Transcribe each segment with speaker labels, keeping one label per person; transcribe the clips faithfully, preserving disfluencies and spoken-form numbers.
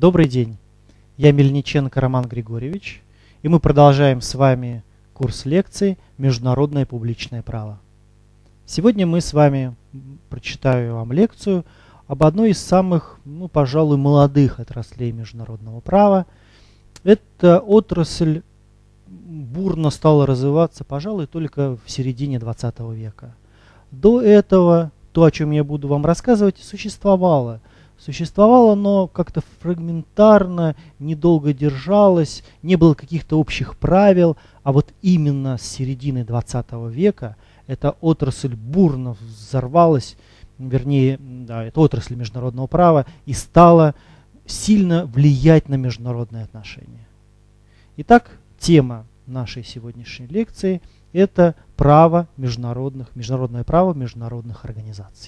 Speaker 1: Добрый день, я Мельниченко Роман Григорьевич, и мы продолжаем с вами курс лекций «Международное публичное право». Сегодня мы с вами прочитаю вам лекцию об одной из самых, ну, пожалуй, молодых отраслей международного права. Эта отрасль бурно стала развиваться, пожалуй, только в середине двадцатого века. До этого то, о чем я буду вам рассказывать, существовало. Существовало, но как-то фрагментарно, недолго держалось, не было каких-то общих правил, а вот именно с середины двадцатого века эта отрасль бурно взорвалась, вернее, да, эта отрасль международного права, и стала сильно влиять на международные отношения. Итак, тема нашей сегодняшней лекции – это право международных, международное право международных организаций.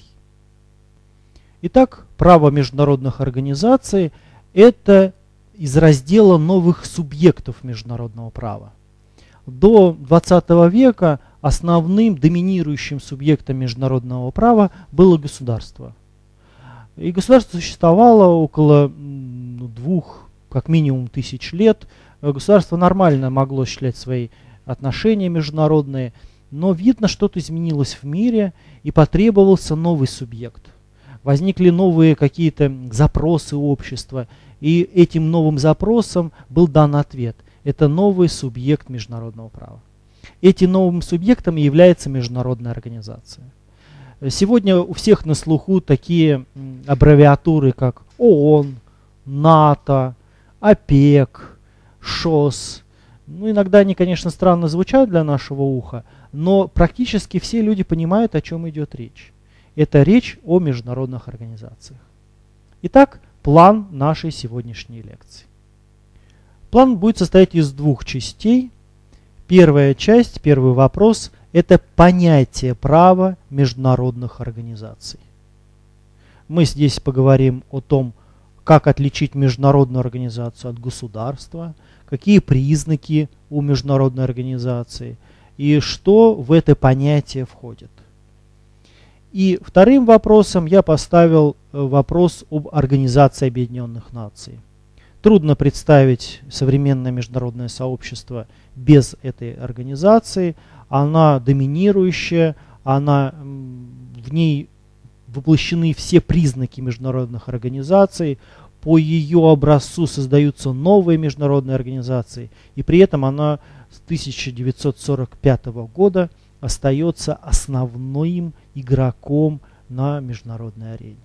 Speaker 1: Итак, право международных организаций – это из раздела новых субъектов международного права. До двадцатого века основным доминирующим субъектом международного права было государство. И государство существовало около ну, двух, как минимум, тысяч лет. Государство нормально могло осуществлять свои отношения международные, но видно, что-то изменилось в мире, и потребовался новый субъект. Возникли новые какие-то запросы общества, и этим новым запросам был дан ответ. Это новый субъект международного права. Этим новым субъектом является международная организация. Сегодня у всех на слуху такие аббревиатуры, как ООН, НАТО, ОПЕК, ШОС. Ну, иногда они, конечно, странно звучат для нашего уха, но практически все люди понимают, о чем идет речь. Это речь о международных организациях. Итак, план нашей сегодняшней лекции. План будет состоять из двух частей. Первая часть, первый вопрос – это понятие права международных организаций. Мы здесь поговорим о том, как отличить международную организацию от государства, какие признаки у международной организации и что в это понятие входит. И вторым вопросом я поставил вопрос об Организации Объединенных Наций. Трудно представить современное международное сообщество без этой организации. Она доминирующая, она, в ней воплощены все признаки международных организаций. По ее образцу создаются новые международные организации. И при этом она с тысяча девятьсот сорок пятого года остается основным игроком на международной арене.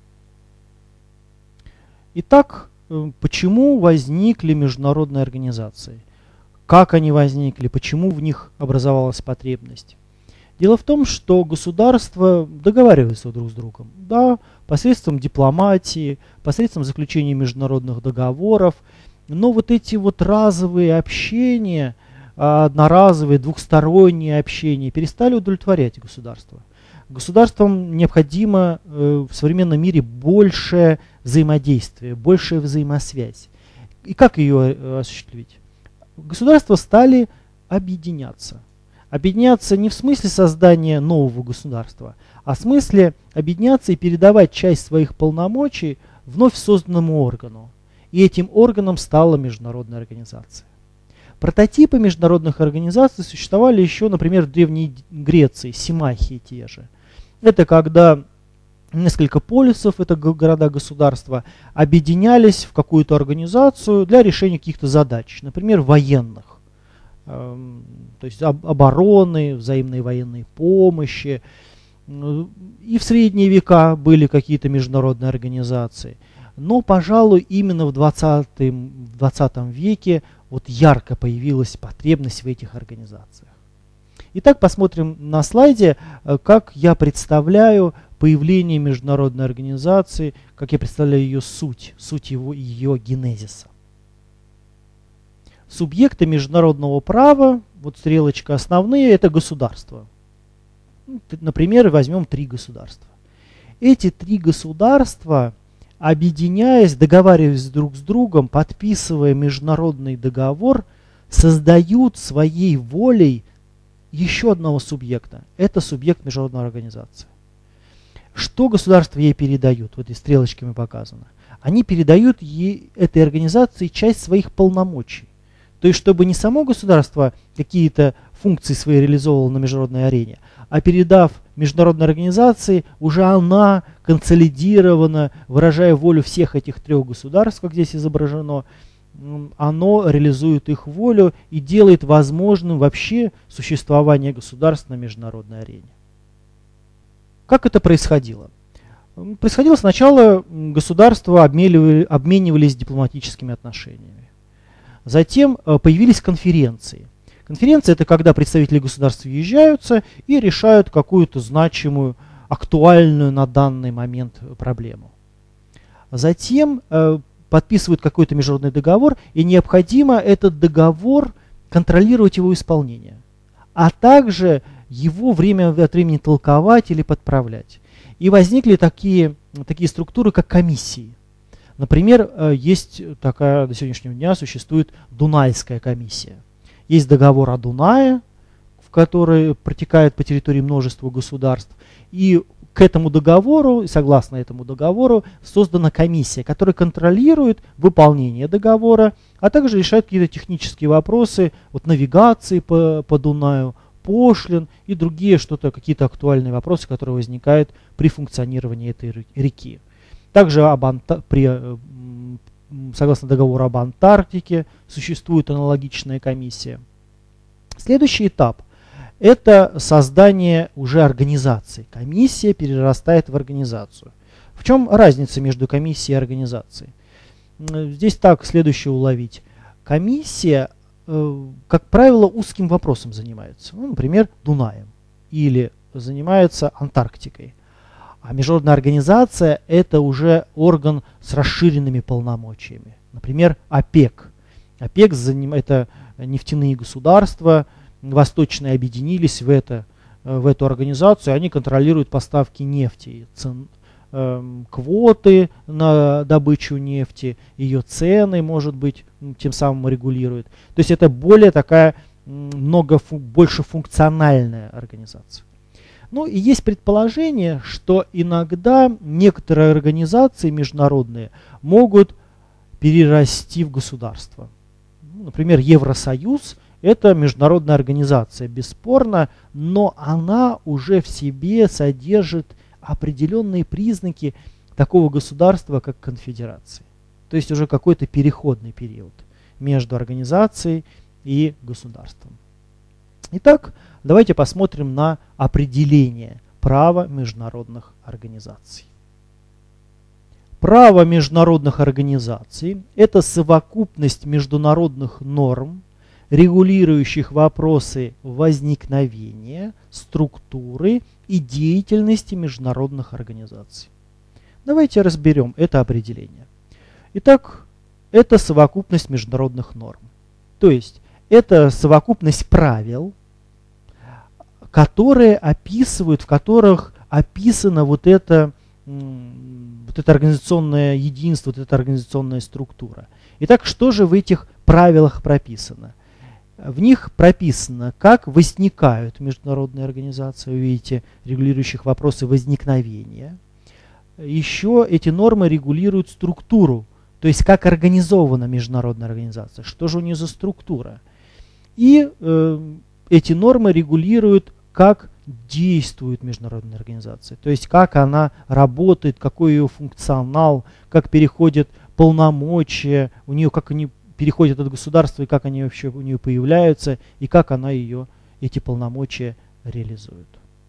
Speaker 1: Итак, почему возникли международные организации? Как они возникли? Почему в них образовалась потребность? Дело в том, что государства договариваются друг с другом. Да, посредством дипломатии, посредством заключения международных договоров. Но вот эти вот разовые общения, одноразовые, двухсторонние общения перестали удовлетворять государство. Государствам необходимо э, в современном мире большее взаимодействие, большая взаимосвязь. И как ее э, осуществить? Государства стали объединяться. Объединяться не в смысле создания нового государства, а в смысле объединяться и передавать часть своих полномочий вновь созданному органу. И этим органом стала международная организация. Прототипы международных организаций существовали еще, например, в Древней Греции, симахии те же. Это когда несколько полисов, это города-государства, объединялись в какую-то организацию для решения каких-то задач, например, военных, то есть обороны, взаимной военной помощи. И в средние века были какие-то международные организации. Но, пожалуй, именно в двадцатом веке вот ярко появилась потребность в этих организациях. Итак, посмотрим на слайде, как я представляю появление международной организации, как я представляю ее суть, суть его, ее генезиса. Субъекты международного права, вот стрелочка основные, это государства. Например, возьмем три государства. Эти три государства, объединяясь, договариваясь друг с другом, подписывая международный договор, создают своей волей еще одного субъекта. Это субъект международной организации. Что государства ей передают? Вот и стрелочками показано. они передают ей, этой организации часть своих полномочий. То есть, чтобы не само государство какие-то функции свои реализовывало на международной арене, а передав международной организации, уже она консолидирована, выражая волю всех этих трех государств, как здесь изображено, оно реализует их волю и делает возможным вообще существование государств на международной арене. Как это происходило? Происходило сначала, государства обменивались дипломатическими отношениями. Затем появились конференции. Конференция – это когда представители государств въезжаются и решают какую-то значимую, актуальную на данный момент проблему. Затем э, подписывают какой-то международный договор, и необходимо этот договор контролировать его исполнение, а также его время от времени толковать или подправлять. И возникли такие, такие структуры, как комиссии. Например, э, есть такая, до сегодняшнего дня существует Дунайская комиссия. Есть договор о Дунае, в который протекает по территории множества государств. И к этому договору, согласно этому договору, создана комиссия, которая контролирует выполнение договора, а также решает какие-то технические вопросы вот, навигации по, по Дунаю, пошлин и другие что-то, какие-то актуальные вопросы, которые возникают при функционировании этой реки. Также об Анта- при согласно договору об Антарктике, существует аналогичная комиссия. Следующий этап – это создание уже организации. Комиссия перерастает в организацию. В чем разница между комиссией и организацией? Здесь так следующее уловить. Комиссия, как правило, узким вопросом занимается. Ну, например, Дунаем. Или занимается Антарктикой. А международная организация – это уже орган с расширенными полномочиями. Например, ОПЕК. ОПЕК – это нефтяные государства, восточные объединились в, это, в эту организацию, они контролируют поставки нефти, цен, э, квоты на добычу нефти, ее цены, может быть, тем самым регулируют. То есть это более такая, много, больше функциональная организация. Ну и есть предположение, что иногда некоторые организации международные могут перерасти в государство. Например, Евросоюз – это международная организация, бесспорно, но она уже в себе содержит определенные признаки такого государства, как конфедерации. То есть уже какой-то переходный период между организацией и государством. Итак, давайте посмотрим на определение права международных организаций. Право международных организаций – это совокупность международных норм, регулирующих вопросы возникновения, структуры и деятельности международных организаций. Давайте разберем это определение. Итак, это совокупность международных норм. То есть, это совокупность правил, которые описывают, в которых описано вот это, вот это организационное единство, вот эта организационная структура. Итак, что же в этих правилах прописано? В них прописано, как возникают международные организации, вы видите, регулирующих вопросы возникновения. Еще эти нормы регулируют структуру, то есть как организована международная организация, что же у нее за структура. И э, эти нормы регулируют, как действует международная организация, то есть как она работает, какой ее функционал, как переходят полномочия, у нее, как они переходят от государства и как они вообще у нее появляются, и как она ее, эти полномочия реализует.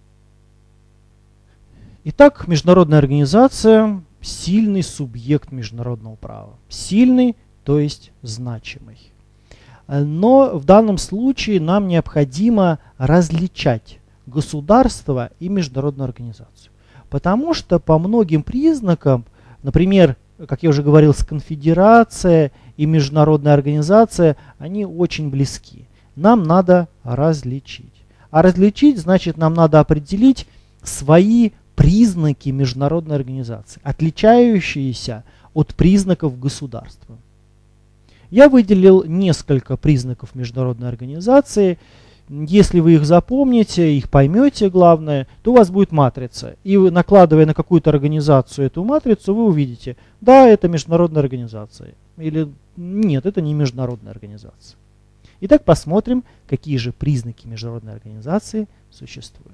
Speaker 1: Итак, международная организация – сильный субъект международного права. Сильный, то есть значимый. Но в данном случае нам необходимо различать государство и международную организацию. Потому что по многим признакам, например, как я уже говорил, с конфедерация и международная организация, они очень близки. Нам надо различить. А различить, значит, нам надо определить свои признаки международной организации, отличающиеся от признаков государства. Я выделил несколько признаков международной организации. Если вы их запомните, их поймете, главное, то у вас будет матрица. И вы, накладывая на какую-то организацию эту матрицу, вы увидите, да, это международная организация. Или нет, это не международная организация. Итак, посмотрим, какие же признаки международной организации существуют.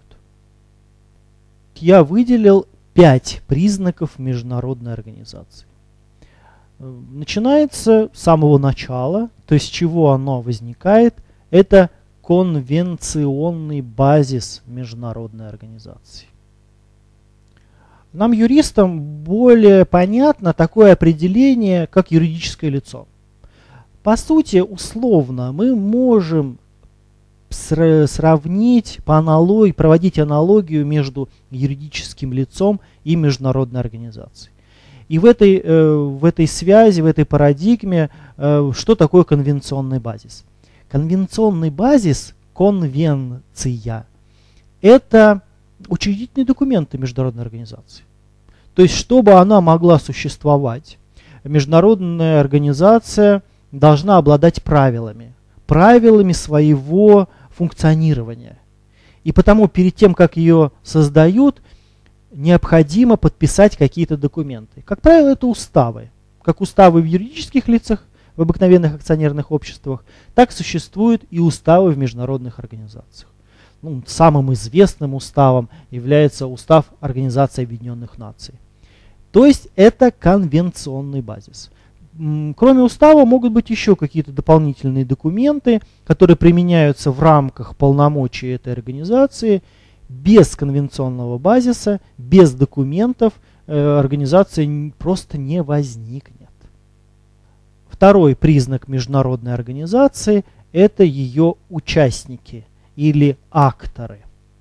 Speaker 1: Я выделил пять признаков международной организации. Начинается с самого начала, то есть с чего оно возникает, это конвенционный базис международной организации. Нам, юристам, более понятно такое определение, как юридическое лицо. По сути, условно, мы можем сравнить по аналогии, проводить аналогию между юридическим лицом и международной организацией. И в этой, в этой связи, в этой парадигме, что такое конвенционный базис? Конвенционный базис, конвенция, это учредительные документы международной организации. То есть, чтобы она могла существовать, международная организация должна обладать правилами, правилами своего функционирования. И потому перед тем, как ее создают, необходимо подписать какие-то документы. Как правило, это уставы. Как уставы в юридических лицах, в обыкновенных акционерных обществах, так существуют и уставы в международных организациях. Ну, самым известным уставом является устав Организации Объединенных Наций. То есть это конвенционный базис. Кроме устава могут быть еще какие-то дополнительные документы, которые применяются в рамках полномочий этой организации. Без конвенционного базиса, без документов э, организация просто не возникнет. Второй признак международной организации – это ее участники или акторы.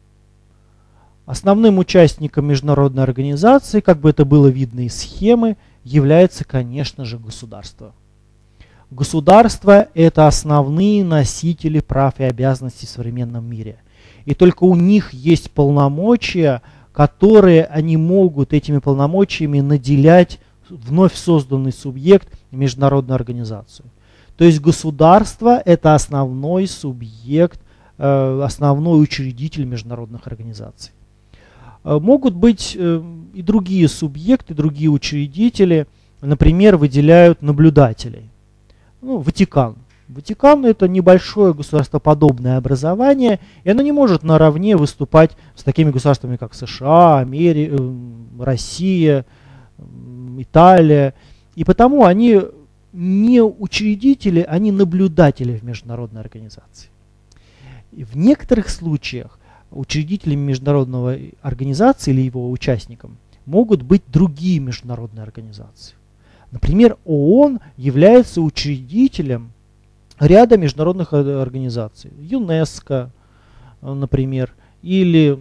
Speaker 1: Основным участником международной организации, как бы это было видно из схемы, является, конечно же, государство. Государства – это основные носители прав и обязанностей в современном мире. И только у них есть полномочия, которые они могут этими полномочиями наделять вновь созданный субъект международную организацию. То есть государство – это основной субъект, основной учредитель международных организаций. Могут быть и другие субъекты, другие учредители, например, выделяют наблюдателей. Ну, Ватикан. Ватикан – это небольшое государствоподобное образование, и оно не может наравне выступать с такими государствами, как США, Америка, Россия, Италия. И потому они не учредители, они наблюдатели в международной организации. И в некоторых случаях учредителями международной организации или его участником могут быть другие международные организации. Например, ООН является учредителем ряда международных организаций. ЮНЕСКО, например, или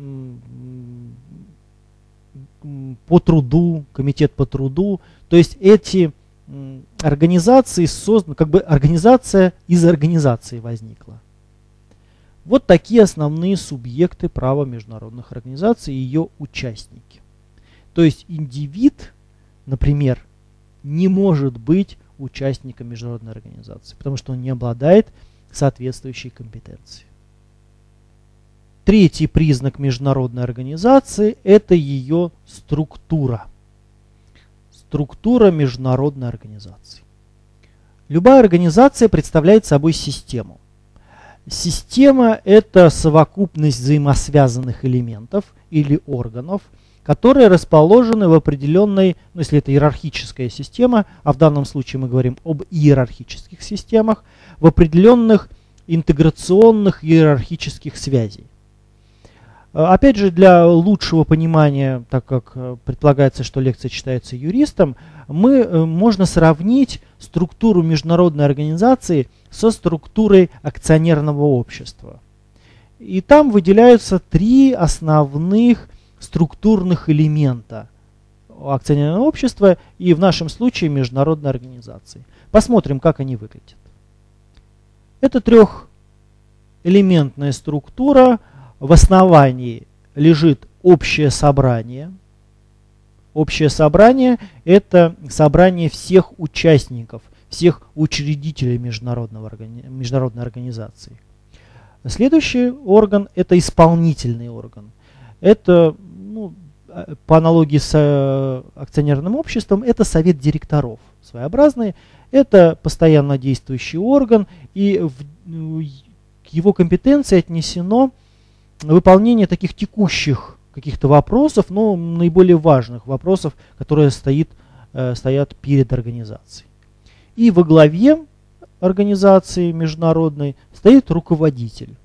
Speaker 1: по труду, комитет по труду. То есть эти организации созданы, как бы организация из организации возникла. Вот такие основные субъекты права международных организаций и ее участники. То есть индивид, например, не может быть участником международной организации, потому что он не обладает соответствующей компетенцией. Третий признак международной организации – это ее структура. Структура международной организации. Любая организация представляет собой систему. Система – это совокупность взаимосвязанных элементов или органов, которые расположены в определенной, ну если это иерархическая система, а в данном случае мы говорим об иерархических системах, в определенных интеграционных иерархических связей. Опять же, для лучшего понимания, так как предполагается, что лекция читается юристом, мы, можно сравнить структуру международной организации со структурой акционерного общества. И там выделяются три основных структурных элемента акционерного общества и в нашем случае международной организации. Посмотрим, как они выглядят. Это трехэлементная структура. В основании лежит общее собрание. Общее собрание – это собрание всех участников, всех учредителей международного, международной организации. Следующий орган – это исполнительный орган. Это, ну, по аналогии с э, акционерным обществом, это совет директоров своеобразный. Это постоянно действующий орган, и в, к его компетенции отнесено выполнение таких текущих каких-то вопросов, но наиболее важных вопросов, которые стоит, э, стоят перед организацией. И во главе организации международной стоит руководитель.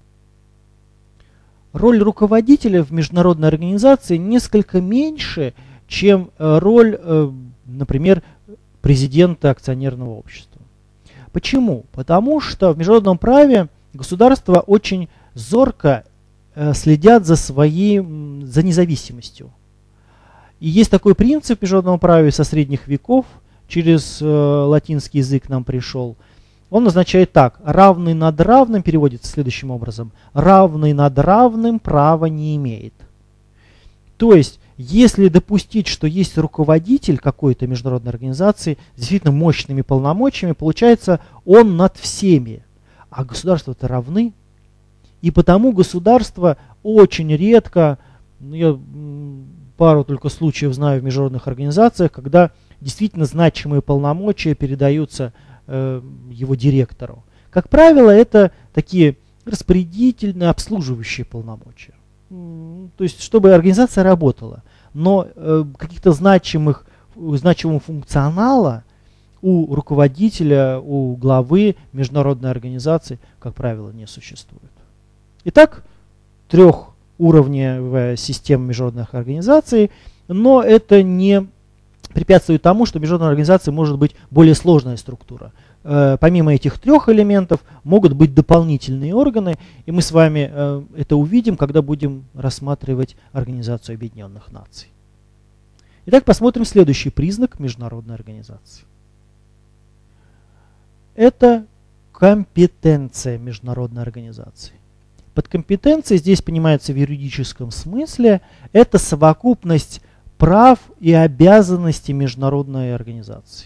Speaker 1: Роль руководителя в международной организации несколько меньше, чем роль, например, президента акционерного общества. Почему? Потому что в международном праве государства очень зорко следят за своей, за независимостью. И есть такой принцип в международном праве со средних веков, через латинский язык нам пришел. Он означает так: равный над равным переводится следующим образом: равный над равным права не имеет. То есть, если допустить, что есть руководитель какой-то международной организации с действительно мощными полномочиями, получается, он над всеми, а государства-то равны. И потому государство очень редко, ну, я пару только случаев знаю в международных организациях, когда действительно значимые полномочия передаются его директору. Как правило, это такие распорядительные, обслуживающие полномочия. То есть, чтобы организация работала. Но э, каких-то значимых, значимого функционала у руководителя, у главы международной организации, как правило, не существует. Итак, трехуровневая система международных организаций, но это не препятствует тому, что международная организация может быть более сложная структура. Э, помимо этих трех элементов могут быть дополнительные органы, и мы с вами э, это увидим, когда будем рассматривать Организацию Объединенных Наций. Итак, посмотрим следующий признак международной организации. Это компетенция международной организации. Под компетенцией здесь понимается в юридическом смысле это совокупность прав и обязанностей международной организации.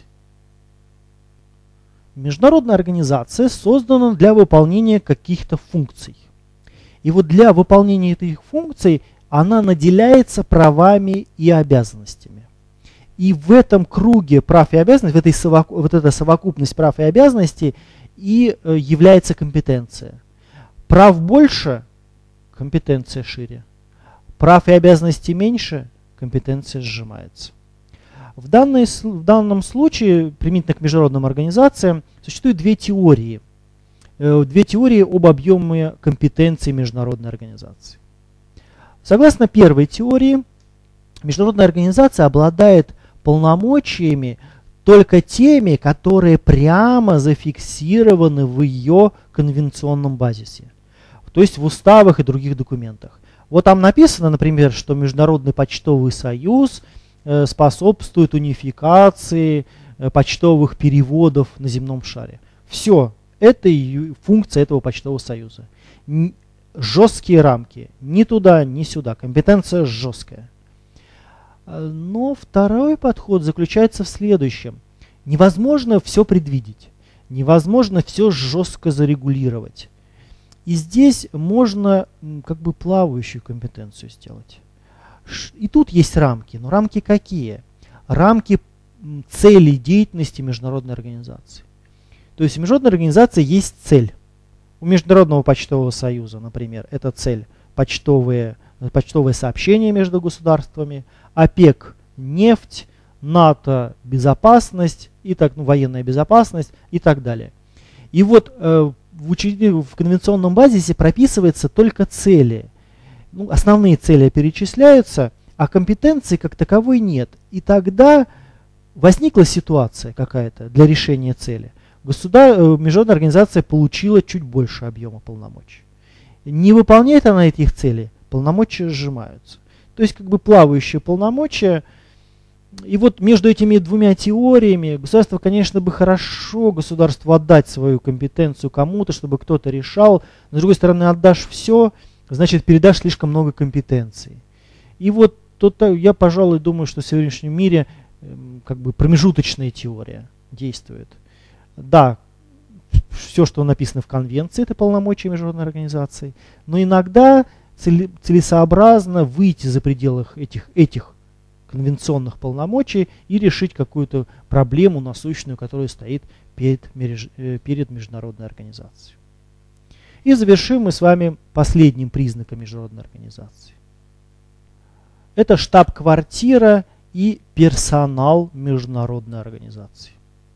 Speaker 1: Международная организация создана для выполнения каких-то функций. И вот для выполнения этих функций она наделяется правами и обязанностями. И в этом круге прав и обязанностей, в этой совоку, вот эта совокупность прав и обязанностей и э, является компетенция. Прав больше, компетенция шире. Прав и обязанностей меньше, компетенция сжимается. В, данной, в данном случае, применительно к международным организациям, существует две теории. Э, две теории об объеме компетенции международной организации. Согласно первой теории, международная организация обладает полномочиями только теми, которые прямо зафиксированы в ее конвенционном базисе, то есть в уставах и других документах. Вот там написано, например, что Международный почтовый союз э, способствует унификации э, почтовых переводов на земном шаре. Все, это и функция этого почтового союза. Н- жесткие рамки, ни туда, ни сюда, компетенция жесткая. Но второй подход заключается в следующем. Невозможно все предвидеть, невозможно все жестко зарегулировать. И здесь можно как бы плавающую компетенцию сделать. И тут есть рамки. Но рамки какие? Рамки целей деятельности международной организации. То есть у международной организации есть цель. У Международного почтового союза, например, это цель почтовые, почтовые сообщения между государствами, ОПЕК – нефть, НАТО – безопасность, и так, ну, военная безопасность и так далее. И вот э, в, учредив... в конвенционном базисе прописываются только цели. Ну, основные цели перечисляются, а компетенции как таковой нет. И тогда возникла ситуация какая-то для решения цели. Государ... Международная организация получила чуть больше объема полномочий. Не выполняет она этих целей, полномочия сжимаются. То есть как бы плавающие полномочия. И вот между этими двумя теориями государство, конечно, бы хорошо государству отдать свою компетенцию кому-то, чтобы кто-то решал. Но с другой стороны, отдашь все, значит передашь слишком много компетенций. И вот тут я, пожалуй, думаю, что в сегодняшнем мире как бы промежуточная теория действует. Да, все, что написано в конвенции, это полномочия международной организации, но иногда целесообразно выйти за пределы этих, этих конвенционных полномочий и решить какую-то проблему насущную, которая стоит перед, перед международной организацией. И завершим мы с вами последним признаком международной организации. Это штаб-квартира и персонал международной организации.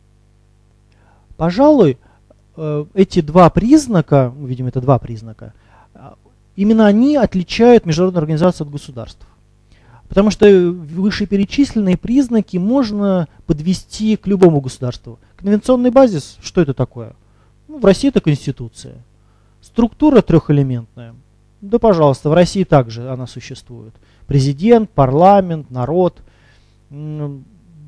Speaker 1: Пожалуй, эти два признака, видимо, это два признака, именно они отличают международную организацию от государств. Потому что вышеперечисленные признаки можно подвести к любому государству. Конвенционный базис, что это такое? Ну, в России это Конституция. Структура трехэлементная. Да, пожалуйста, в России также она существует. Президент, парламент, народ. То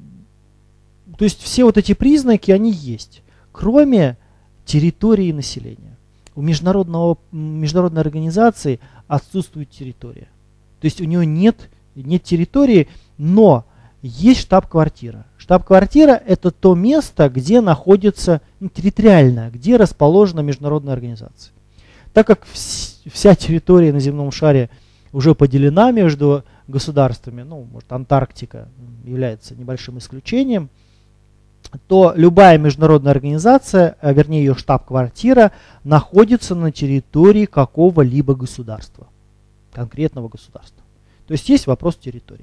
Speaker 1: есть все вот эти признаки, они есть. Кроме территории населения. У международного, международной организации отсутствует территория. То есть у нее нет, нет территории, но есть штаб-квартира. Штаб-квартира – это то место, где находится, ну, территориально, где расположена международная организация. Так как вся территория на земном шаре уже поделена между государствами, ну, может, Антарктика является небольшим исключением, то любая международная организация, а вернее ее штаб-квартира, находится на территории какого-либо государства, конкретного государства. То есть есть вопрос территории.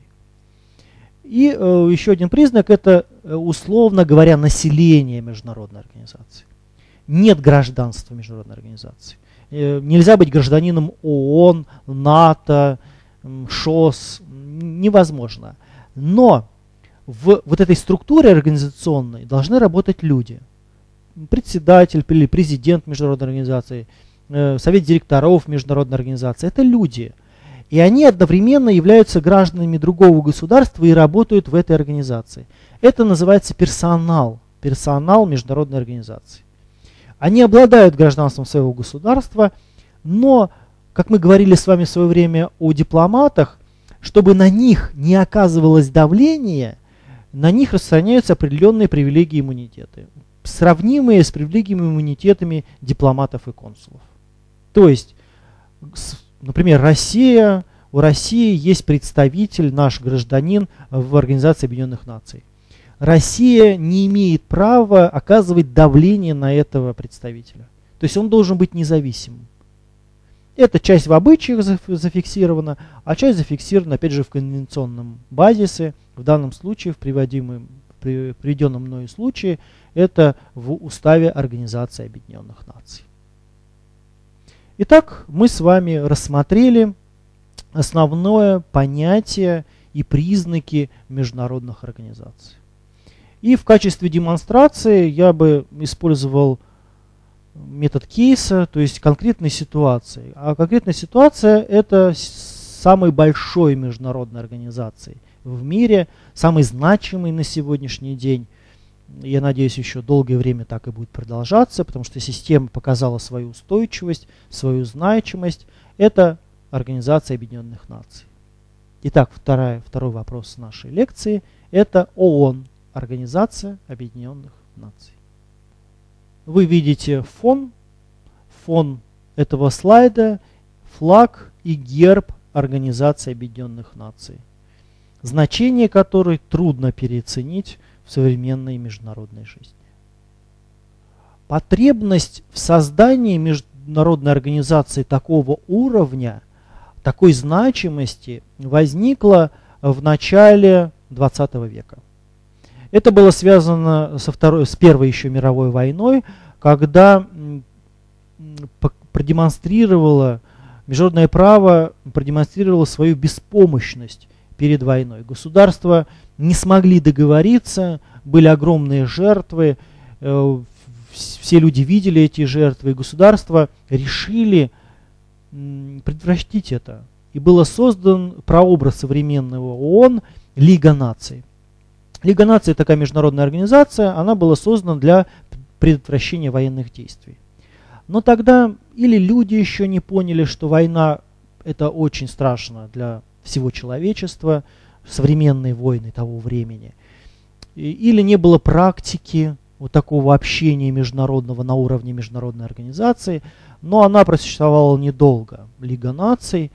Speaker 1: И э, еще один признак – это, условно говоря, население международной организации. Нет гражданства международной организации. Э, нельзя быть гражданином ООН, НАТО, ШОС. Невозможно. Но в вот этой структуре организационной должны работать люди. Председатель или президент международной организации, э, совет директоров международной организации – это люди. И они одновременно являются гражданами другого государства и работают в этой организации. Это называется персонал, персонал международной организации. Они обладают гражданством своего государства, но, как мы говорили с вами в свое время о дипломатах, чтобы на них не оказывалось давление, на них распространяются определенные привилегии и иммунитеты, сравнимые с привилегиями и иммунитетами дипломатов и консулов. То есть, например, Россия, у России есть представитель, наш гражданин в Организации Объединенных Наций. Россия не имеет права оказывать давление на этого представителя. То есть он должен быть независимым. Эта часть в обычаях зафиксирована, а часть зафиксирована, опять же, в конвенционном базисе. В данном случае, в приводимом, при приведенном мною случае, это в уставе Организации Объединенных Наций. Итак, мы с вами рассмотрели основное понятие и признаки международных организаций. И в качестве демонстрации я бы использовал метод кейса, то есть конкретной ситуации. А конкретная ситуация – это самой большой международной организации в мире, самой значимой на сегодняшний день. Я надеюсь, еще долгое время так и будет продолжаться, потому что система показала свою устойчивость, свою значимость. Это Организация Объединенных Наций. Итак, вторая, второй вопрос нашей лекции – это ООН, Организация Объединенных Наций. Вы видите фон, фон этого слайда, флаг и герб Организации Объединенных Наций, значение которой трудно переоценить в современной международной жизни. Потребность в создании международной организации такого уровня, такой значимости возникла в начале двадцатого века. Это было связано со второй, с Первой еще мировой войной, когда продемонстрировало, международное право продемонстрировало свою беспомощность перед войной. Государства не смогли договориться, были огромные жертвы, э, все люди видели эти жертвы, и государства решили м, предотвратить это. И был создан прообраз современного ООН Лига наций. Лига наций – такая международная организация, она была создана для предотвращения военных действий. Но тогда или люди еще не поняли, что война – это очень страшно для всего человечества, современные войны того времени, или не было практики вот такого общения международного на уровне международной организации, но она просуществовала недолго. Лига наций,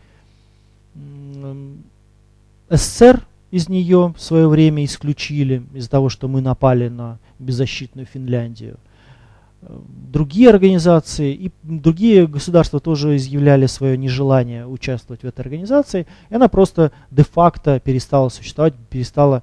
Speaker 1: СССР из нее в свое время исключили из-за того, что мы напали на беззащитную Финляндию. Другие организации и другие государства тоже изъявляли свое нежелание участвовать в этой организации, и она просто де-факто перестала существовать, перестала,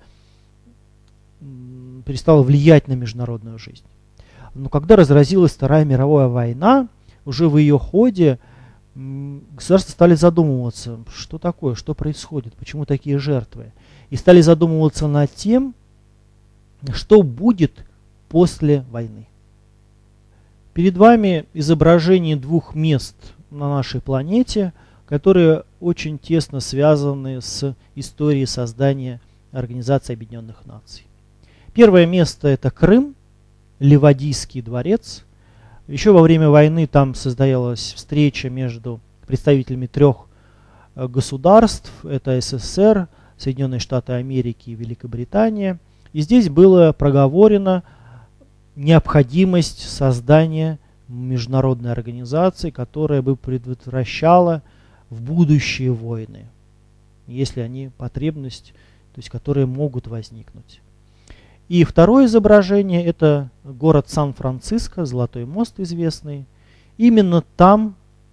Speaker 1: перестала влиять на международную жизнь. Но когда разразилась Вторая мировая война, уже в ее ходе государства стали задумываться, что такое, что происходит, почему такие жертвы. И стали задумываться над тем, что будет после войны. Перед вами изображение двух мест на нашей планете, которые очень тесно связаны с историей создания Организации Объединенных Наций. Первое место — это Крым, Ливадийский дворец. Еще во время войны там состоялась встреча между представителями трех государств. Это СССР, Соединенные Штаты Америки и Великобритания. И здесь было проговорено необходимость создания международной организации, которая бы предотвращала в будущие войны, если они потребность, то есть которые могут возникнуть. И второе изображение — это город Сан-Франциско, Золотой мост известный. Именно там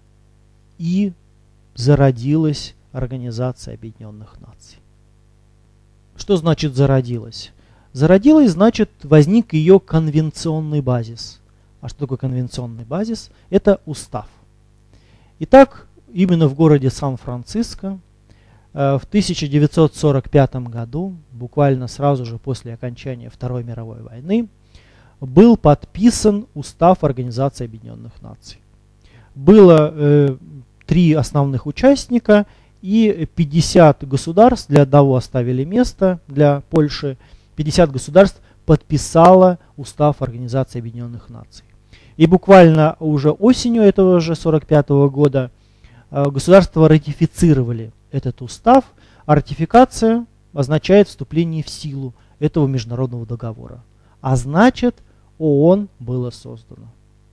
Speaker 1: и зародилась Организация Объединенных Наций. Что значит зародилась? Зародилась, значит, возник ее конвенционный базис. А что такое конвенционный базис? Это устав. Итак, именно в городе Сан-Франциско в тысяча девятьсот сорок пятом году, буквально сразу же после окончания Второй мировой войны, был подписан Устав Организации Объединенных Наций. Было э, три основных участника и пятьдесят государств, для одного оставили место, для Польши, пятьдесят государств подписало Устав Организации Объединенных Наций. И буквально уже осенью этого же сорок пятого года э, государства ратифицировали этот устав, а ратификация означает вступление в силу этого международного договора. А значит, ООН было создано.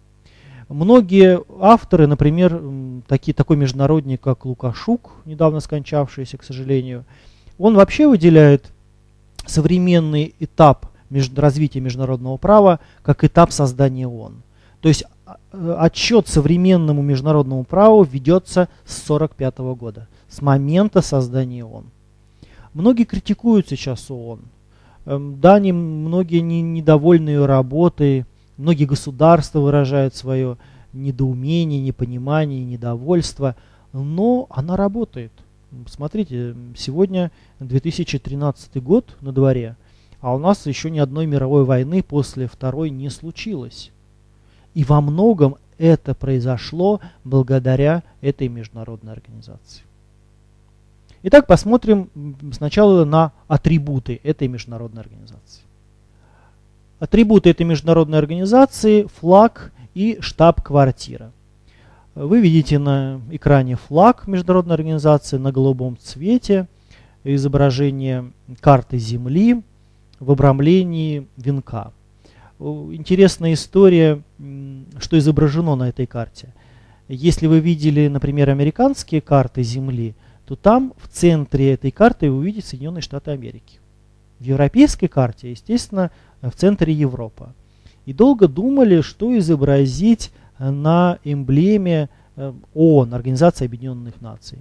Speaker 1: Многие авторы, например, такие, такой международник, как Лукашук, недавно скончавшийся, к сожалению, он вообще выделяет современный этап развития международного права как этап создания ООН. То есть отсчет современному международному праву ведется с сорок пятого года, с момента создания ООН. Многие критикуют сейчас ООН. Да, они, многие не, недовольны ее работой, многие государства выражают свое недоумение, непонимание, недовольство, но она работает. Смотрите, сегодня две тысячи тринадцатый год на дворе, а у нас еще ни одной мировой войны после Второй не случилось. И во многом это произошло благодаря этой международной организации. Итак, посмотрим сначала на атрибуты этой международной организации. Атрибуты этой международной организации — флаг и штаб-квартира. Вы видите на экране флаг международной организации на голубом цвете, изображение карты Земли в обрамлении венка. Интересная история, что изображено на этой карте. Если вы видели, например, американские карты Земли, то там в центре этой карты вы увидите Соединенные Штаты Америки. В европейской карте, естественно, в центре Европа. И долго думали, что изобразить на эмблеме ООН, Организации Объединенных Наций.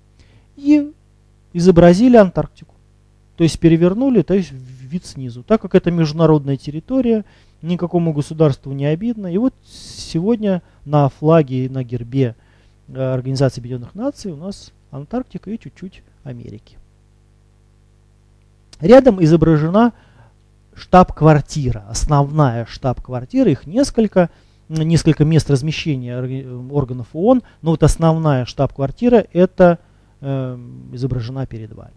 Speaker 1: И изобразили Антарктику. То есть перевернули, то есть вид снизу. Так как это международная территория, никакому государству не обидно. И вот сегодня на флаге и на гербе Организации Объединенных Наций у нас Антарктика и чуть-чуть Америки. Рядом изображена штаб-квартира, основная штаб-квартира, их несколько, несколько мест размещения органов ООН, но вот основная штаб-квартира это э, изображена перед вами.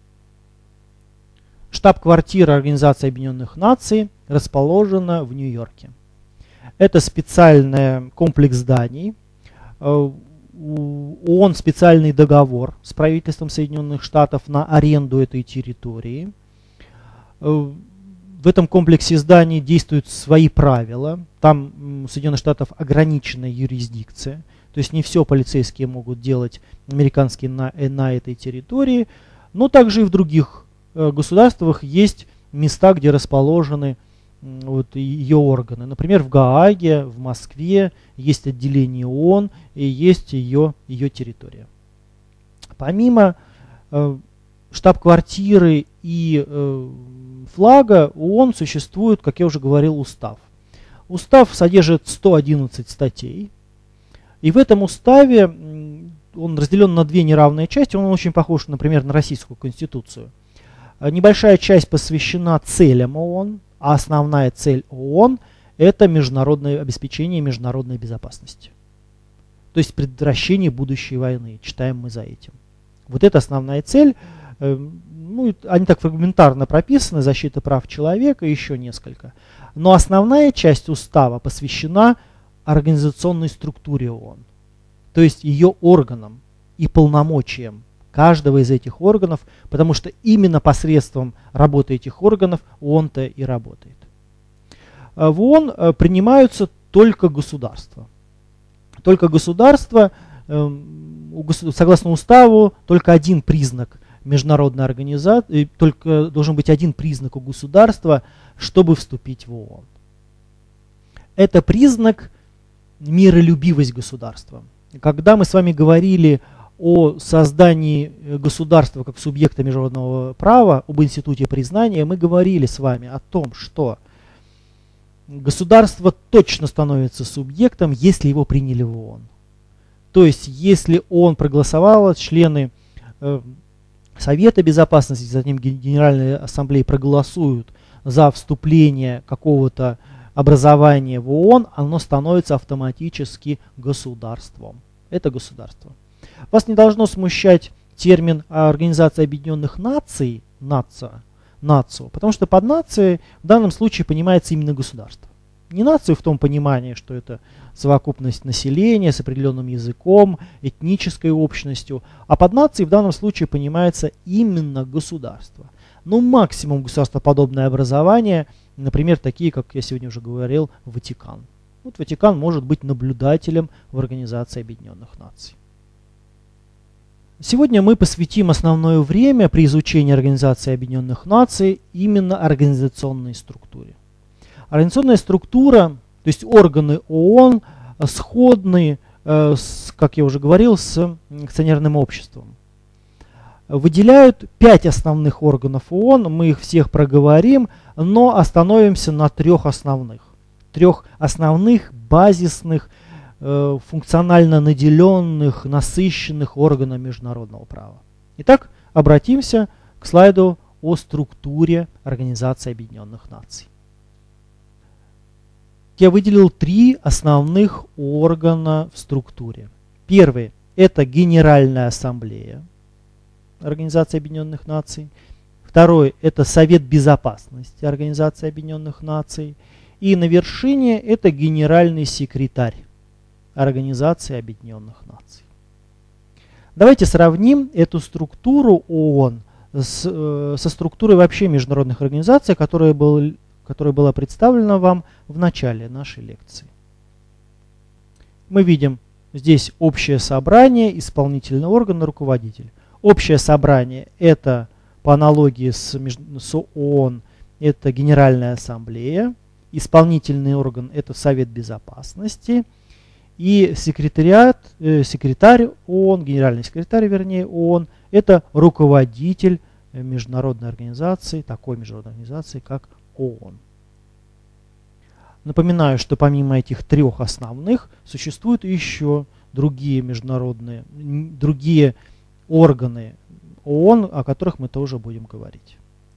Speaker 1: Штаб-квартира Организации Объединенных Наций расположена в Нью-Йорке. Это специальный комплекс зданий. У ООН специальный договор с правительством Соединенных Штатов на аренду этой территории. В этом комплексе зданий действуют свои правила. Там у Соединенных Штатов ограниченная юрисдикция. То есть не все полицейские могут делать американские на, на этой территории. Но также и в других э, государствах есть места, где расположены э, вот, ее органы. Например, в Гааге, в Москве есть отделение ООН и есть ее, ее территория. Помимо э, штаб-квартиры и э, флага ООН существует, как я уже говорил, устав. Устав содержит сто одиннадцать статей. И в этом уставе он разделен на две неравные части. Он очень похож, например, на Российскую Конституцию. Небольшая часть посвящена целям ООН, а основная цель ООН – это международное обеспечение международной безопасности. То есть предотвращение будущей войны. Читаем мы за этим. Вот это основная цель. Ну, они так фрагментарно прописаны, защита прав человека и еще несколько. Но основная часть устава посвящена организационной структуре ООН, то есть ее органам и полномочиям каждого из этих органов, потому что именно посредством работы этих органов ООН-то и работает. В ООН принимаются только государства. Только государства, согласно уставу, только один признак международной организации, только должен быть один признак у государства, чтобы вступить в ООН. Это признак миролюбивость государства. Когда мы с вами говорили о создании государства как субъекта международного права, об институте признания, мы говорили с вами о том, что государство точно становится субъектом, если его приняли в ООН. То есть, если ООН проголосовало, члены э, Совета Безопасности, затем Генеральной Ассамблеи проголосуют за вступление какого-то образование в ООН, оно становится автоматически государством. Это государство. Вас не должно смущать термин Организации Объединенных Наций, нация, нацию, потому что под нацией в данном случае понимается именно государство. Не нацию в том понимании, что это совокупность населения с определенным языком, этнической общностью, а под нацией в данном случае понимается именно государство. Ну, максимум государствоподобное образование, например, такие, как я сегодня уже говорил, Ватикан. Вот Ватикан может быть наблюдателем в Организации Объединенных Наций. Сегодня мы посвятим основное время при изучении Организации Объединенных Наций именно организационной структуре. Организационная структура, то есть органы ООН, сходны, э, с, как я уже говорил, с акционерным обществом. Выделяют пять основных органов ООН, мы их всех проговорим, но остановимся на трех основных. Трех основных, базисных, э, функционально наделенных, насыщенных органов международного права. Итак, обратимся к слайду о структуре Организации Объединенных Наций. Я выделил три основных органа в структуре. Первый – это Генеральная Ассамблея Организации Объединенных Наций. Второй – это Совет Безопасности Организации Объединенных Наций. И на вершине это Генеральный секретарь Организации Объединенных Наций. Давайте сравним эту структуру ООН с, э, со структурой вообще международных организаций, которая, был, которая была представлена вам в начале нашей лекции. Мы видим здесь общее собрание, исполнительный орган, руководитель. Общее собрание – это по аналогии с, с ООН, это Генеральная Ассамблея. Исполнительный орган – это Совет Безопасности. И секретариат, э, секретарь ООН, генеральный секретарь, вернее, ООН – это руководитель международной организации, такой международной организации, как ООН. Напоминаю, что помимо этих трех основных существуют еще другие международные, другие органы ООН, о которых мы тоже будем говорить.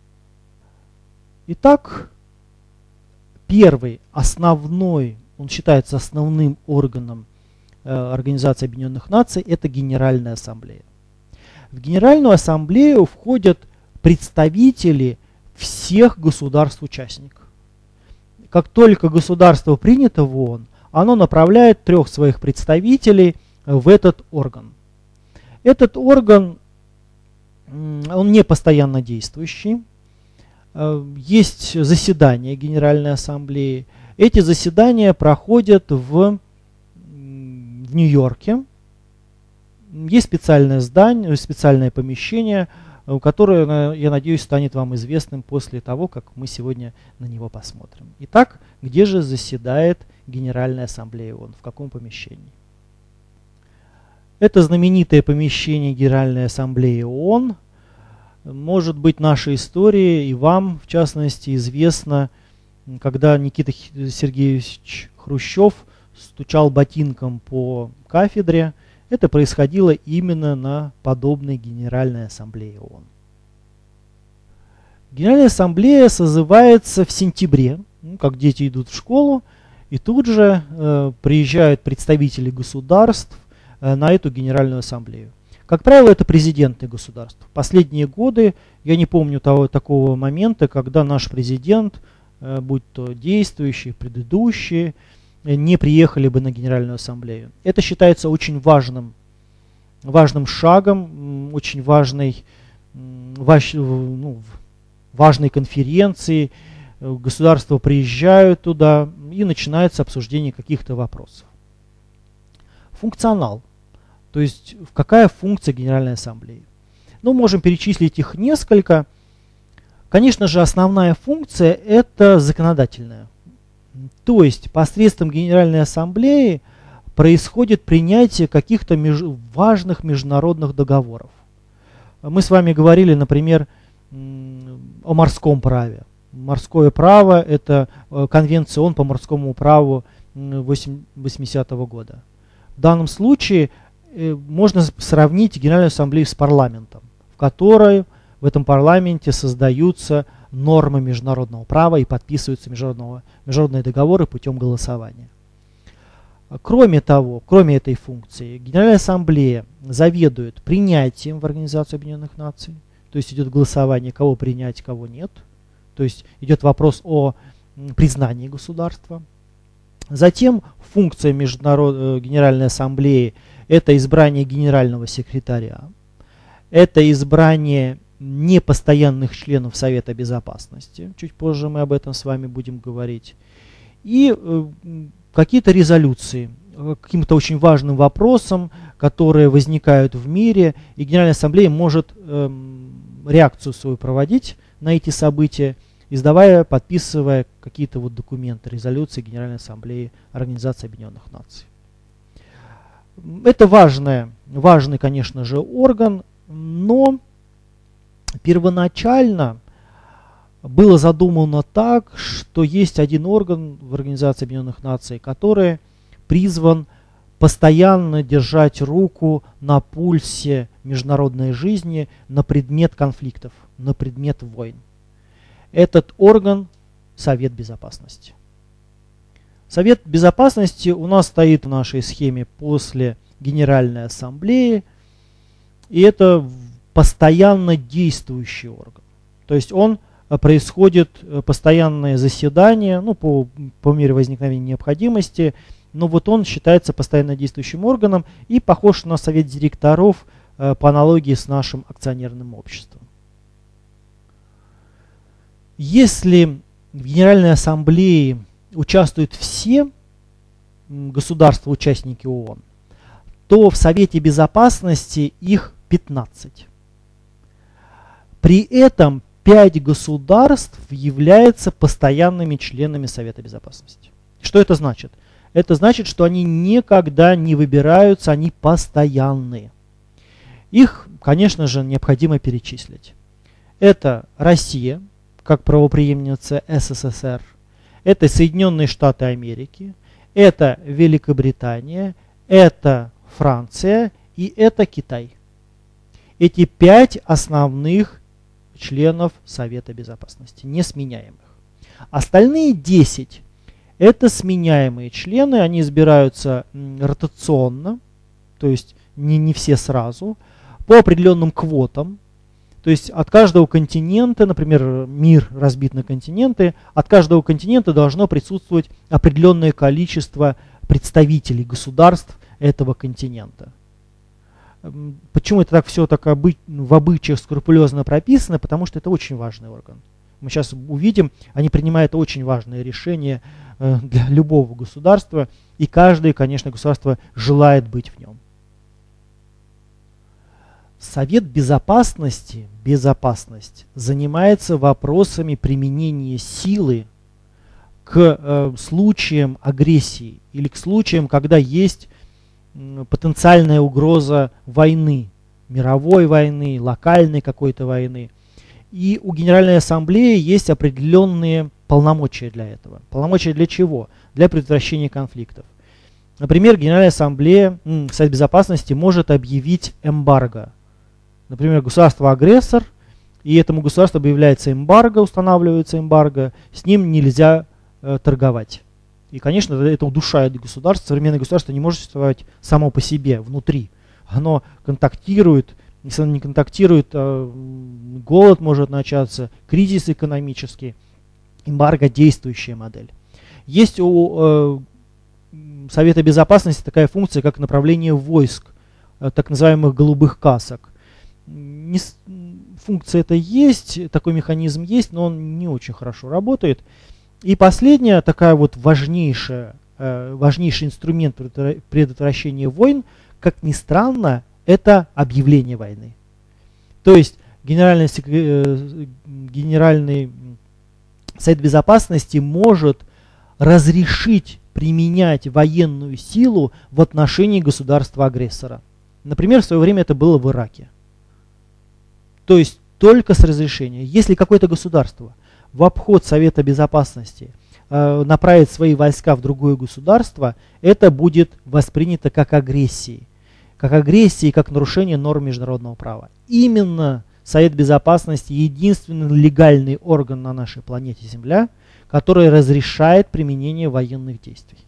Speaker 1: Итак, первый, основной, он считается основным органом э, Организации Объединенных Наций, это Генеральная Ассамблея. В Генеральную Ассамблею входят представители всех государств-участников. Как только государство принято в ООН, оно направляет трех своих представителей в этот орган. Этот орган, он не постоянно действующий. есть заседания Генеральной Ассамблеи. Эти заседания проходят в, в Нью-Йорке. Есть специальное здание, специальное помещение, которое, я надеюсь, станет вам известным после того, как мы сегодня на него посмотрим. Итак, где же заседает Генеральная Ассамблея ООН? В каком помещении? Это знаменитое помещение Генеральной Ассамблеи ООН. Может быть, нашей истории и вам, в частности, известно, когда Никита Сергеевич Хрущев стучал ботинком по кафедре. Это происходило именно на подобной Генеральной Ассамблее ООН. Генеральная Ассамблея созывается в сентябре, ну, как дети идут в школу, и тут же э, приезжают представители государств э, на эту Генеральную Ассамблею. Как правило, это президенты государств. Последние годы я не помню того, такого момента, когда наш президент, э, будь то действующий, предыдущий, э, не приехали бы на Генеральную Ассамблею. Это считается очень важным, важным шагом, очень важной, важ, ну, важной конференцией. Государства приезжают туда, и начинается обсуждение каких-то вопросов. Функционал. То есть, какая функция Генеральной Ассамблеи? Ну, можем перечислить их несколько. Конечно же, основная функция – это законодательная. То есть, посредством Генеральной Ассамблеи происходит принятие каких-то меж... важных международных договоров. Мы с вами говорили, например, о морском праве. Морское право – это Конвенция ООН по морскому праву восьмидесятого года. В данном случае можно сравнить Генеральную Ассамблею с парламентом, в которой в этом парламенте создаются нормы международного права и подписываются международные договоры путем голосования. Кроме того, кроме этой функции, Генеральная Ассамблея заведует принятием в Организацию Объединенных Наций, то есть идет голосование, кого принять, кого нет, то есть идет вопрос о признании государства. Затем функция международ... Генеральной Ассамблеи – это избрание генерального секретаря, это избрание непостоянных членов Совета Безопасности, чуть позже мы об этом с вами будем говорить, и э, какие-то резолюции, каким-то очень важным вопросам, которые возникают в мире, и Генеральная Ассамблея может э, реакцию свою проводить на эти события, издавая, подписывая какие-то вот документы, резолюции Генеральной Ассамблеи Организации Объединенных Наций. Это важный, важный, конечно же, орган, но первоначально было задумано так, что есть один орган в Организации Объединенных Наций, который призван постоянно держать руку на пульсе международной жизни на предмет конфликтов, на предмет войн. Этот орган – Совет Безопасности. Совет Безопасности у нас стоит в нашей схеме после Генеральной Ассамблеи, и это постоянно действующий орган. То есть он происходит постоянное заседание, ну, по, по мере возникновения необходимости, но вот он считается постоянно действующим органом и похож на совет директоров э, по аналогии с нашим акционерным обществом. Если в Генеральной Ассамблее участвуют все государства-участники ООН, то в Совете Безопасности их пятнадцать. При этом пять государств являются постоянными членами Совета Безопасности. Что это значит? Это значит, что они никогда не выбираются, они постоянные. Их, конечно же, необходимо перечислить. Это Россия, как правопреемница СССР, это Соединенные Штаты Америки, это Великобритания, это Франция и это Китай. Эти пять основных членов Совета Безопасности, несменяемых. Остальные десять это сменяемые члены, они избираются ротационно, то есть не, не все сразу, по определенным квотам. То есть от каждого континента, например, мир разбит на континенты, от каждого континента должно присутствовать определенное количество представителей государств этого континента. Почему это так все так обы- в обычаях скрупулезно прописано? Потому что это очень важный орган. мы сейчас увидим, они принимают очень важные решения э, для любого государства, и каждое, конечно, государство желает быть в нем. Совет Безопасности, безопасность, занимается вопросами применения силы к э, случаям агрессии или к случаям, когда есть э, потенциальная угроза войны, мировой войны, локальной какой-то войны. И у Генеральной Ассамблеи есть определенные полномочия для этого. Полномочия для чего? Для предотвращения конфликтов. Например, Генеральная Ассамблея, Совет Безопасности может объявить эмбарго. Например, государство-агрессор, и этому государству объявляется эмбарго, устанавливается эмбарго, с ним нельзя э, торговать. И, конечно, это удушает государство. Современное государство не может существовать само по себе, внутри. Оно контактирует, если оно не контактирует, э, голод может начаться, кризис экономический. Эмбарго – действующая модель. Есть у э, Совета Безопасности такая функция, как направление войск, э, так называемых голубых касок. Не, функция это есть, такой механизм есть, но он не очень хорошо работает. И последняя, такая вот важнейшая, э, важнейший инструмент предотвращения войн, как ни странно, это объявление войны. То есть Генеральный, э, Генеральный Совет Безопасности может разрешить применять военную силу в отношении государства-агрессора. Например, в свое время это было в Ираке. То есть только с разрешения. Если какое-то государство в обход Совета Безопасности э, направит свои войска в другое государство, это будет воспринято как агрессией. Как агрессия и как нарушение норм международного права. Именно Совет Безопасности единственный легальный орган на нашей планете Земля, который разрешает применение военных действий.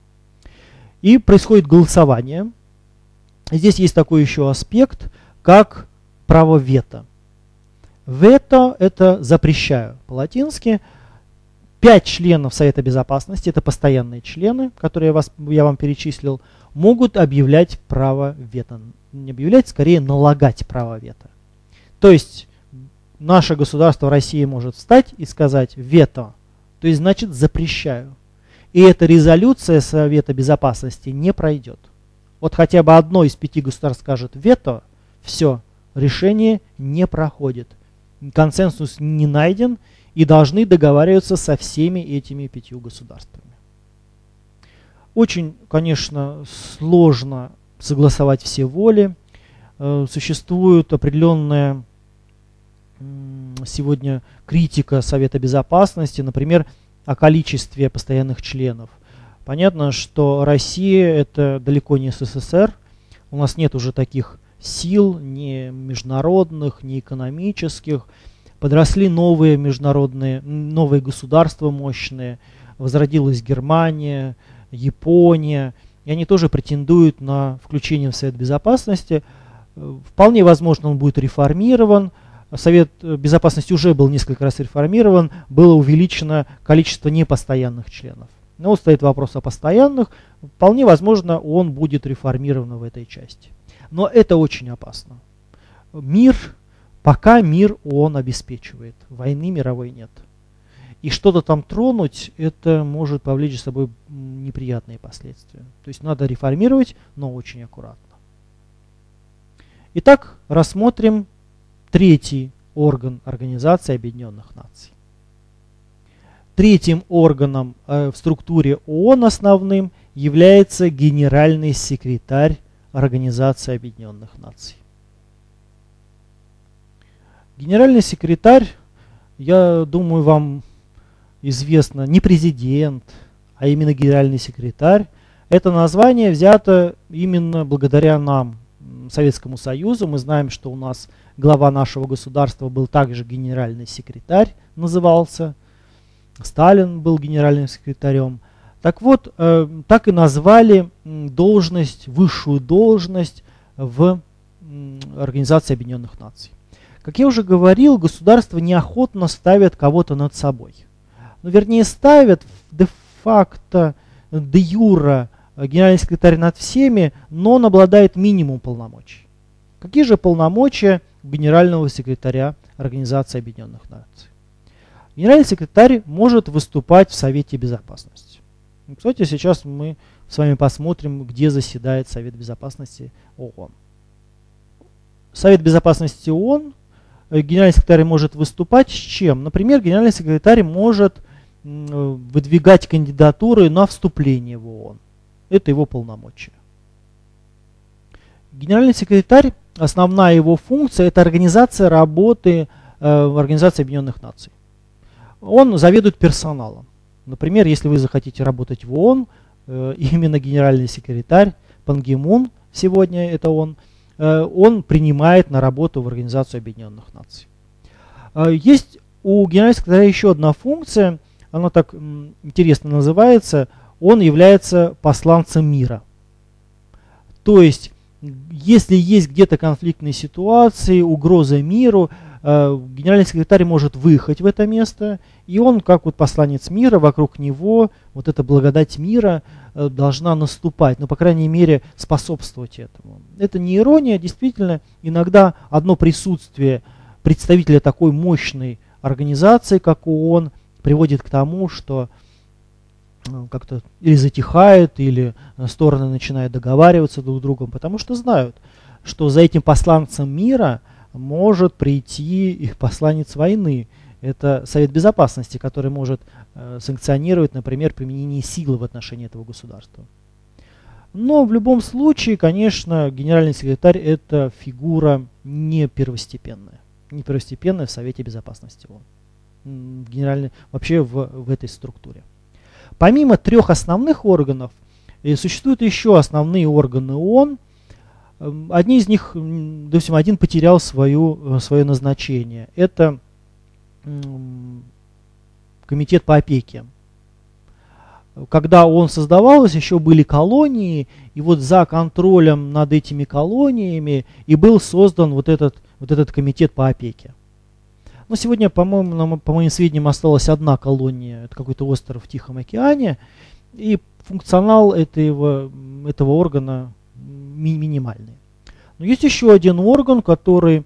Speaker 1: И происходит голосование. Здесь есть такой еще аспект, как право вето. Вето – это запрещаю по-латински. Пять членов Совета Безопасности, это постоянные члены, которые я, вас, я вам перечислил, могут объявлять право вето. Не объявлять, скорее налагать право вето. То есть наше государство Россия может встать и сказать вето, то есть значит запрещаю. И эта резолюция Совета Безопасности не пройдет. Вот хотя бы одно из пяти государств скажет вето, все, решение не проходит. Консенсус не найден, и должны договариваться со всеми этими пятью государствами. Очень, конечно, сложно согласовать все воли. Существует определенная сегодня критика Совета Безопасности, например, о количестве постоянных членов. Понятно, что Россия это далеко не СССР, у нас нет уже таких сил, ни международных, ни экономических. Подросли новые международные, новые государства мощные. Возродилась Германия, Япония. И они тоже претендуют на включение в Совет Безопасности. Вполне возможно, он будет реформирован. Совет Безопасности уже был несколько раз реформирован. Было увеличено количество непостоянных членов. Но вот стоит вопрос о постоянных. Вполне возможно, он будет реформирован в этой части. Но это очень опасно. Мир, пока мир ООН обеспечивает, войны мировой нет. И что-то там тронуть, это может повлечь за собой неприятные последствия. То есть надо реформировать, но очень аккуратно. Итак, рассмотрим третий орган Организации Объединенных Наций. Третьим органом э, в структуре ООН основным является генеральный секретарь Организации Объединенных Наций. Генеральный секретарь, я думаю, вам известно, не президент, а именно генеральный секретарь. Это название взято именно благодаря нам, Советскому Союзу. Мы знаем, что у нас глава нашего государства был также генеральный секретарь, назывался. Сталин был генеральным секретарем. Так вот, э, так и назвали должность, высшую должность в э, Организации Объединенных Наций. Как я уже говорил, государства неохотно ставят кого-то над собой. Ну, вернее, ставят де-факто, де-юра генеральный секретарь над всеми, но он обладает минимум полномочий. Какие же полномочия у генерального секретаря Организации Объединенных Наций? генеральный секретарь может выступать в Совете Безопасности. Кстати, сейчас мы с вами посмотрим, где заседает Совет Безопасности ООН. Совет Безопасности ООН, генеральный секретарь может выступать с чем? Например, генеральный секретарь может выдвигать кандидатуры на вступление в ООН. Это его полномочия. Генеральный секретарь, основная его функция, это организация работы э, в Организации Объединенных Наций. Он заведует персоналом. Например, если вы захотите работать в ООН, э, именно генеральный секретарь Пан Ги Мун, сегодня это он, э, он принимает на работу в Организацию Объединенных Наций. Э, есть у генерального секретаря еще одна функция, она так м, интересно называется, он является посланцем мира. То есть, если есть где-то конфликтные ситуации, угроза миру, э, генеральный секретарь может выехать в это место, и он, как вот посланец мира, вокруг него вот эта благодать мира э, должна наступать, ну, по крайней мере, способствовать этому. Это не ирония, действительно, иногда одно присутствие представителя такой мощной организации, как ООН, приводит к тому, что как-то или затихает, или стороны начинают договариваться друг с другом, потому что знают, что за этим посланцем мира может прийти их посланец войны. Это Совет Безопасности, который может э, санкционировать, например, применение силы в отношении этого государства. Но в любом случае, конечно, генеральный секретарь это фигура не первостепенная. Не первостепенная в Совете Безопасности ООН. Генеральный, вообще в, в этой структуре. Помимо трех основных органов, существуют еще основные органы ООН. Одни из них, допустим, один потерял свою, свое назначение. Это комитет по опеке. Когда он создавался, еще были колонии, и вот за контролем над этими колониями и был создан вот этот, вот этот комитет по опеке. Но сегодня, по-моему, по моим сведениям, осталась одна колония, это какой-то остров в Тихом океане, и функционал этого, этого органа ми минимальный. Но есть еще один орган, который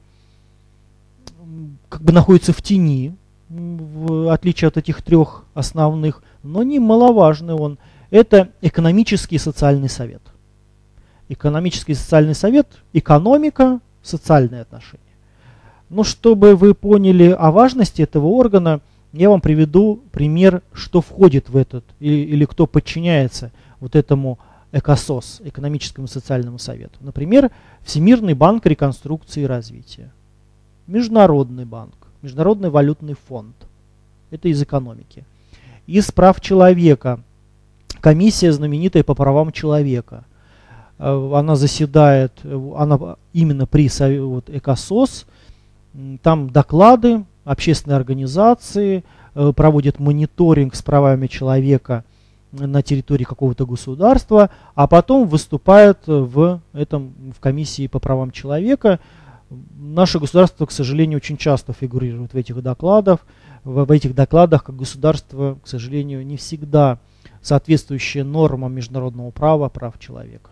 Speaker 1: как бы находится в тени, в отличие от этих трех основных, но немаловажный он. Это экономический и социальный совет. Экономический и социальный совет, экономика, социальные отношения. Но чтобы вы поняли о важности этого органа, я вам приведу пример, что входит в этот, или, или кто подчиняется вот этому ЭКОСОС, экономическому и социальному совету. Например, Всемирный банк реконструкции и развития, Международный банк, Международный валютный фонд. Это из экономики. Из прав человека, комиссия знаменитая по правам человека. Она заседает, она именно при вот, ЭКОСОС. Там доклады, общественные организации проводят мониторинг с правами человека на территории какого-то государства, а потом выступают в, этом, в комиссии по правам человека. Наше государство, к сожалению, очень часто фигурирует в этих докладах. В, в этих докладах как государство, к сожалению, не всегда соответствующее нормам международного права, прав человека.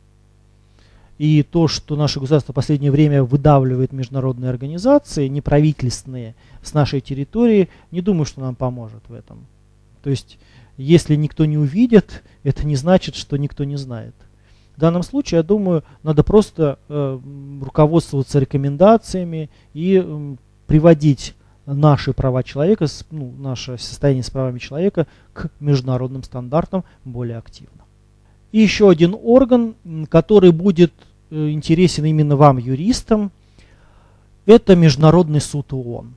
Speaker 1: И то, что наше государство в последнее время выдавливает международные организации, неправительственные, с нашей территории, не думаю, что нам поможет в этом. То есть, если никто не увидит, это не значит, что никто не знает. В данном случае, я думаю, надо просто э, руководствоваться рекомендациями и э, приводить наши права человека, ну, наше состояние с правами человека к международным стандартам более активно. И еще один орган, который будет э, интересен именно вам, юристам, это Международный суд ООН.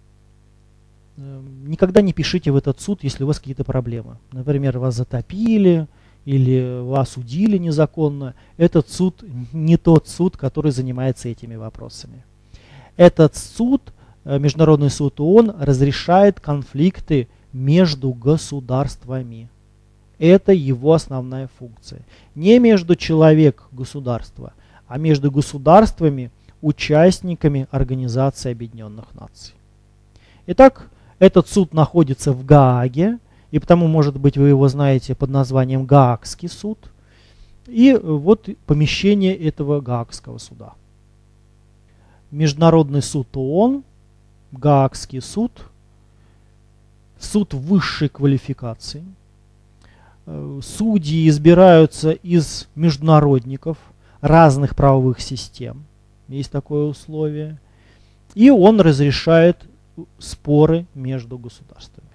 Speaker 1: Э, никогда не пишите в этот суд, если у вас какие-то проблемы. Например, вас затопили или вас судили незаконно. Этот суд не тот суд, который занимается этими вопросами. Этот суд, э, Международный суд ООН, разрешает конфликты между государствами. Это его основная функция. Не между человек и государство, а между государствами, участниками Организации Объединенных Наций. Итак, этот суд находится в Гааге, и потому, может быть, вы его знаете под названием Гаагский суд. И вот помещение этого Гаагского суда. Международный суд ООН, Гаагский суд. суд высшей квалификации. Судьи избираются из международников разных правовых систем. Есть такое условие. И он разрешает споры между государствами.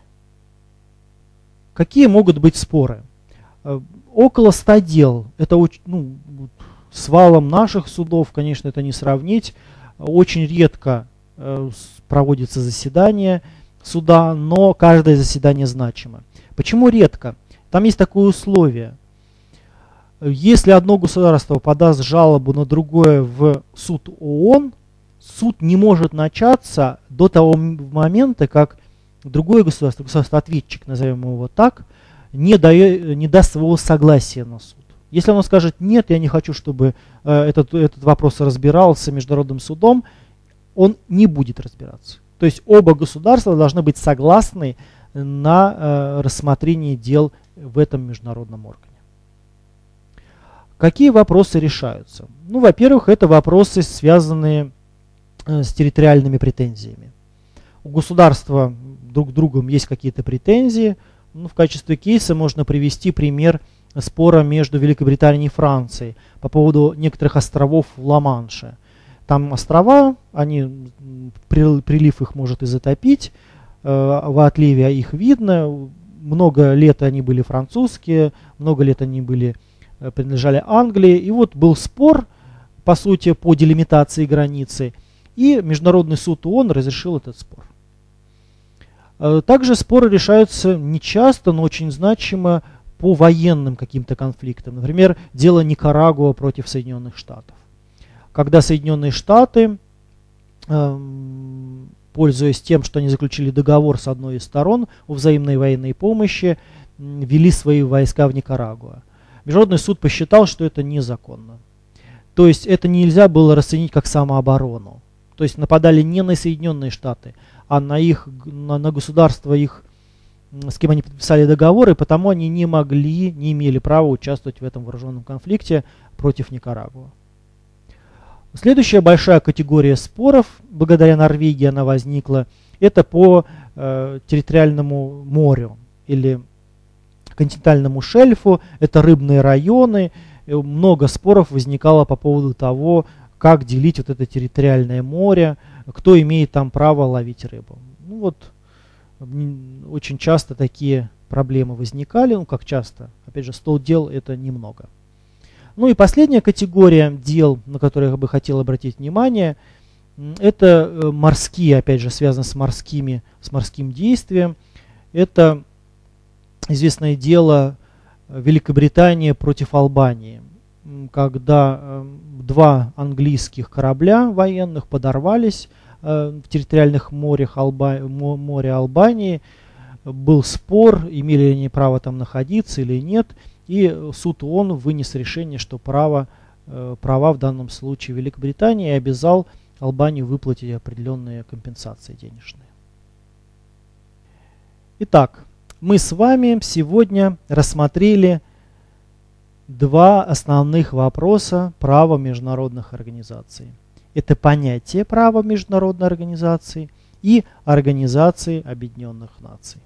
Speaker 1: Какие могут быть споры? Около ста дел. Это ну, с валом наших судов, конечно, это не сравнить. Очень редко э, проводится заседание суда, но каждое заседание значимо. Почему редко? Там есть такое условие. Если одно государство подаст жалобу на другое в суд ООН, суд не может начаться до того момента, как другое государство, государство-ответчик, назовем его так, не, дает, не даст своего согласия на суд. Если оно скажет, нет, я не хочу, чтобы э, этот, этот вопрос разбирался международным судом, он не будет разбираться. То есть оба государства должны быть согласны на э, рассмотрение дел в этом международном органе. Какие вопросы решаются? Ну, во-первых, это вопросы, связанные э, с территориальными претензиями. У государства друг к другу есть какие-то претензии. Ну, в качестве кейса можно привести пример спора между Великобританией и Францией по поводу некоторых островов в Ла-Манше. Там острова, они, прилив их может и затопить, э, в отливе их видно. Много лет они были французские, много лет они были, э, принадлежали Англии. И вот был спор, по сути, по делимитации границы. И Международный суд ООН разрешил этот спор. Э, также споры решаются не часто, но очень значимо по военным каким-то конфликтам. Например, дело Никарагуа против Соединенных Штатов. Когда Соединенные Штаты, э, пользуясь тем, что они заключили договор с одной из сторон о взаимной военной помощи, ввели свои войска в Никарагуа. Международный суд посчитал, что это незаконно. То есть это нельзя было расценить как самооборону. То есть нападали не на Соединенные Штаты, а на, их, на, на государства, их, с кем они подписали договоры, потому они не могли, не имели права участвовать в этом вооруженном конфликте против Никарагуа. Следующая большая категория споров, благодаря Норвегии она возникла, это по э, территориальному морю или континентальному шельфу, это рыбные районы. Много споров возникало по поводу того, как делить вот это территориальное море, кто имеет там право ловить рыбу. Ну вот, очень часто такие проблемы возникали, ну как часто, опять же, сто дел это немного. Ну и последняя категория дел, на которые я бы хотел обратить внимание, это морские, опять же, связаны с морскими, с морским действием. Это известное дело Великобритании против Албании, когда два английских корабля военных подорвались в территориальных морях Алба... моря Албании. Был спор, имели ли они право там находиться или нет. И суд ООН вынес решение, что право, э, права в данном случае Великобритании, и обязал Албанию выплатить определенные компенсации денежные. Итак, мы с вами сегодня рассмотрели два основных вопроса права международных организаций. Это понятие права международной организации и Организации Объединенных Наций.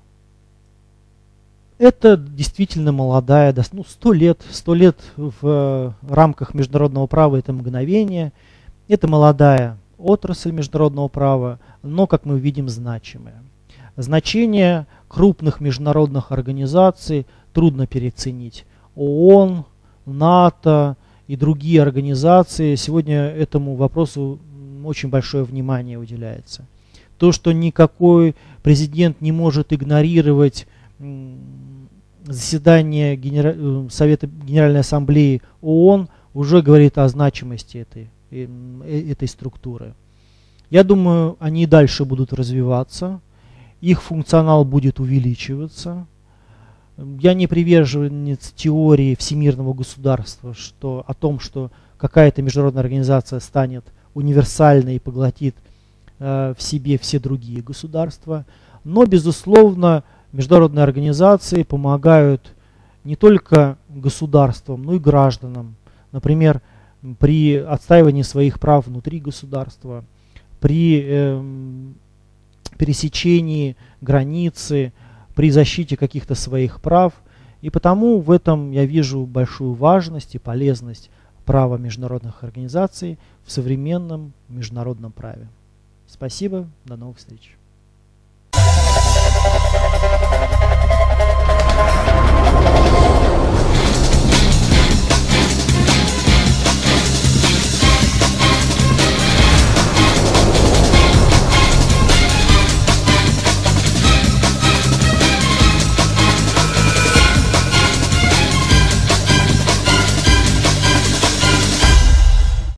Speaker 1: Это действительно молодая, ну, сто лет, сто лет в рамках международного права это мгновение. Это молодая отрасль международного права, но, как мы видим, значимая. Значение крупных международных организаций трудно переоценить. ООН, НАТО и другие организации, сегодня этому вопросу очень большое внимание уделяется. То, что никакой президент не может игнорировать заседание Генера... Совета Генеральной Ассамблеи ООН, уже говорит о значимости этой, этой структуры. Я думаю, они и дальше будут развиваться, их функционал будет увеличиваться. Я не приверженец теории всемирного государства, что, о том, что какая-то международная организация станет универсальной и поглотит э, в себе все другие государства. Но, безусловно, международные организации помогают не только государствам, но и гражданам. Например, при отстаивании своих прав внутри государства, при э, пересечении границы, при защите каких-то своих прав. И потому в этом я вижу большую важность и полезность права международных организаций в современном международном праве. Спасибо, до новых встреч.